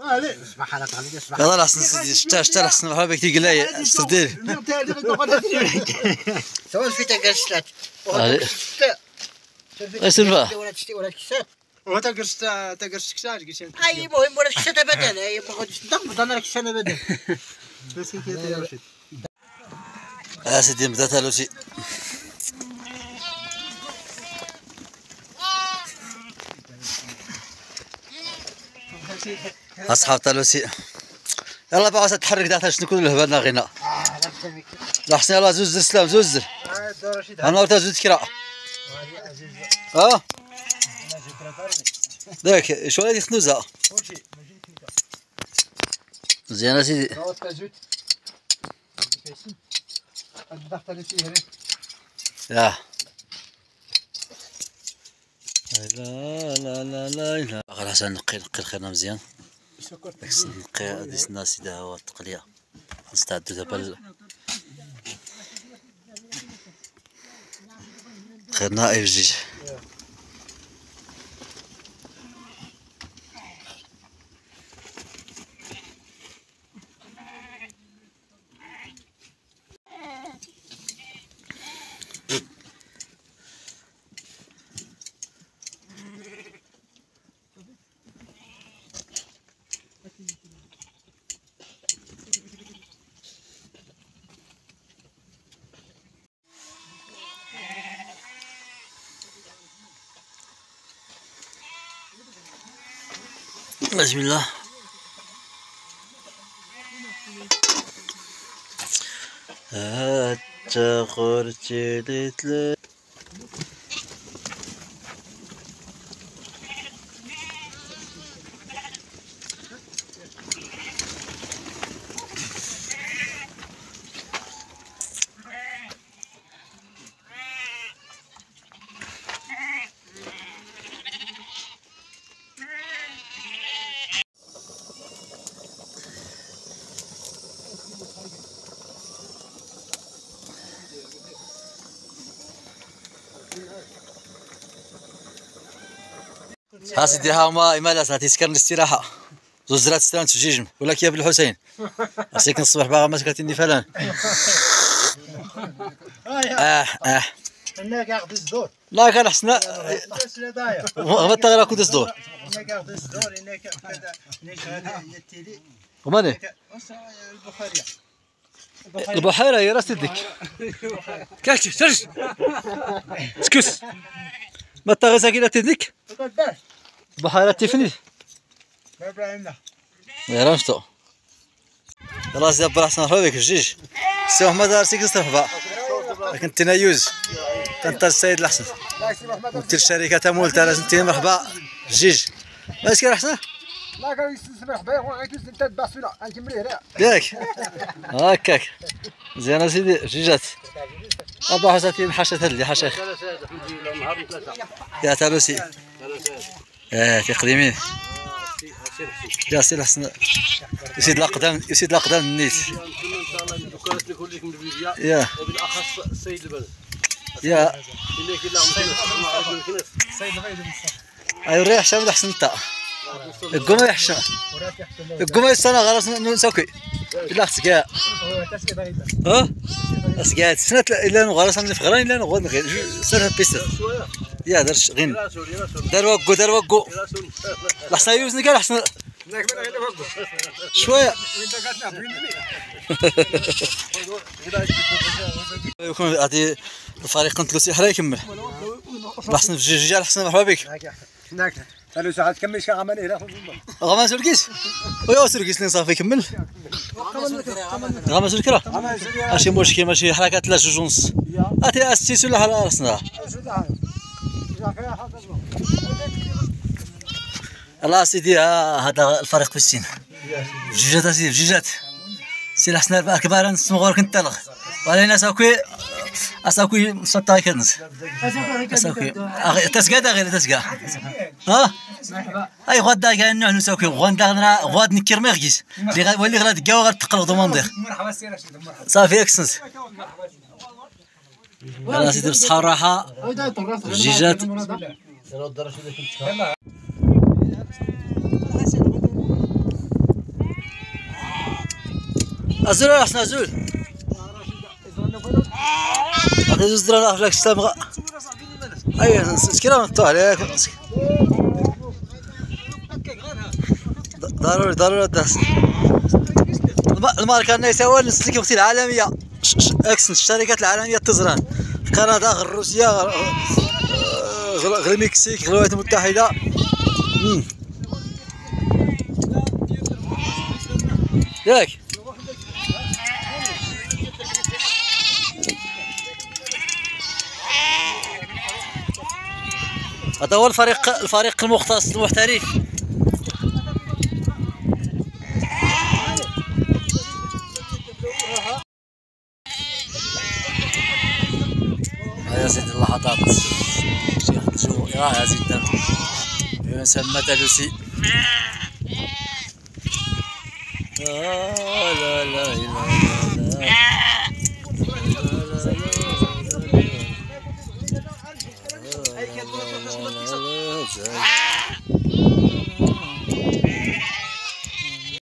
ليه اسمح لك عليك اسمح يلا احسن سيدي شتا احسن مرحبا بك تيقلاي استردير سواء في تقرشتات اسلفا ولا كشات تقرش كشات اي مهم ولا كشات ابدا اي ما غاديش نضغط انا كشات ابدا بس هيك يا رشيد يا سيدي بدات لوسي اصحاب تلوسي يلا بقى تتحرك دعتها شنو كل الهبالنا غينا لا حسين يلا زوز السلام زوز انا قلت زوز كرا داك شو هذه خنوزه زين سيدي يا لا لا لا لا لا غير عشان نقي الخيرنا مزيان نقي هادي الناس إذا هو التقلية نستعدو دابا خيرنا أي جيج بسم الله حتى خرجت لتلا ها سيدي ها هما إمالات هاتي سكرنا الاستراحة زوج زرات ستانت في جيجم ولا كيا بن الحسين أسيكن الصباح باغا ما سكرتني فلان هناك ياخذ الصدور لا كان حسنا ما تغير كود الصدور هناك ياخذ الصدور هناك كذا هناك التيلي وماني البخاريه البحيرة هي راس يدك كاش سرش سكس ما تغير ساكنة تدك البحيرة تفني ما ابراهيم يا رمشتو يلا زيد براحتنا نروحو بك الجيج سي محمد راسك نصرف لكن تنايوز كنت السيد الحسن قلت الشركة تمول تاع لازم تي مرحبا الجيج ما يسكر حسن لا كان يسمح بها وغادي انت باصله انت مريره ياك هكاك زين اسيدي جيجات ابا حساتي حاشت هذه حاشا يا تالوسي تقديمين يا سي الحسن يسيد الاقدام يسيد الاقدام النيت يا وبالاخص السيد البلد يا اللي كي السيد البلد ايوا ريح شامل احسن انت القمه يحشم القمه يستنى غرس نسوكي لا سكا ها سكا سنه الا نغرس في غران الا نغود غير سنه بيست يا درش غين دار وقو لحسن يوزني كان احسن شويه يكون هذه الفريق نتلوسي حرا يكمل احسن في الجيجال احسن مرحبا بك قالوا ساعه تكمل شي غمان هنا غمان سركيس ويا سركيس اللي صافي يكمل غمان سركرا ماشي مشكل ماشي حركات لا جوج ونص هاتي اسيس ولا على راسنا الله سيدي هذا الفريق في السين في جيجات اسيدي في جيجات سي الحسن كبار نسمغور كنت تلغ ولينا اساكوي مسطا كنز اساكوي تسقى غير تسقى ها اي غدا كاين نوع نساكوي غوندغنا غواد نكر ميغيس اللي ولي غلا دكا وغا تقلق دوموندير صافي اكسنس يلا سيدي بصحة وراحة جيجات أزول ولا حسن أزول؟ أخي زوز درهم أخلك السلام غا. أيوة سكرا نطوح عليك. ضروري داس. الماركة أنا يسوي نسلك وقت العالمية. أكس الشركات العالمية تزران. كندا غير روسيا غير المكسيك غير الولايات المتحدة. ياك هذا هو الفريق المختص المحترف. يا سيدي اللحظات شيخ الجو يا زيدنا يسمى تلوسي. لا لا لا لا